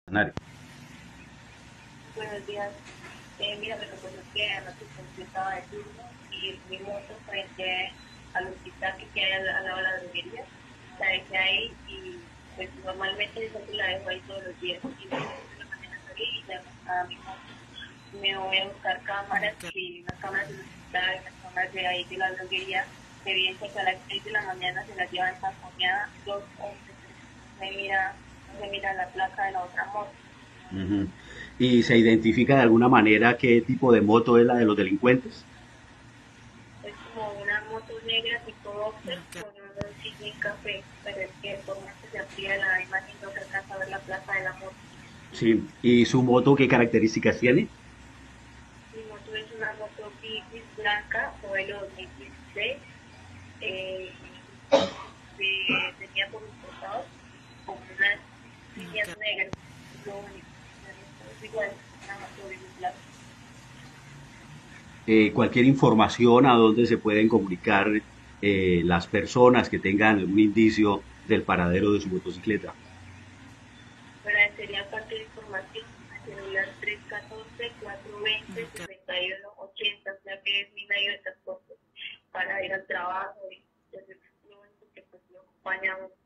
Buenos días. Mira, lo que pasa es que anoche estaba de turno y mi moto frente al hospital que queda al lado de la droguería, la dejé ahí y pues normalmente yo siempre la dejo ahí todos los días. Y luego de la mañana salí y ya no estaba mi moto. Me voy a buscar cámaras y unas cámaras del hospital, unas cámaras de ahí de la droguería, que bien que a las 6 de la mañana se las llevan taponeada dos hombres. No se mira la placa de la otra moto. Ujú. ¿Y se identifica de alguna manera qué tipo de moto es la de los delincuentes? Es como una moto negra tipo boxer con un sillín café, pero es que por más que se amplía la imagen no se alcanza a ver la placa de la moto. Sí. ¿Y su moto qué características tiene? Mi moto es una moto Vitis blanca, modelo 2016, eh, tenía por los costados como unas líneas negras, es lo único. El resto es igual, una moto Vitis blanca. Cualquier información a dónde se pueden comunicar las personas que tengan algún indicio del paradero de su motocicleta. Bueno, sería cualquier información al celular 314-420-6180, o sea que es mi medio de transporte para ir al trabajo y pues, es lo único que pues lo acompañamos